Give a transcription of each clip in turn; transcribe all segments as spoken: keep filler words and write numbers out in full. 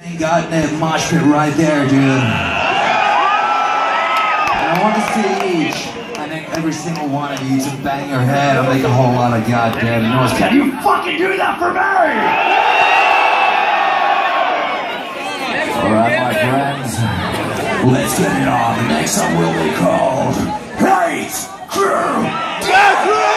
Goddamn mosh pit right there, dude. And I want to see each. I think every single one of you to bang your head and make a whole lot of goddamn noise. Can you fucking do that for me? Alright, my friends. Let's get it on. The next song will be called Hate Crew Death Row!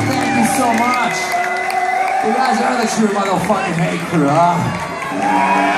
You guys are the true motherfucking hate crew, huh?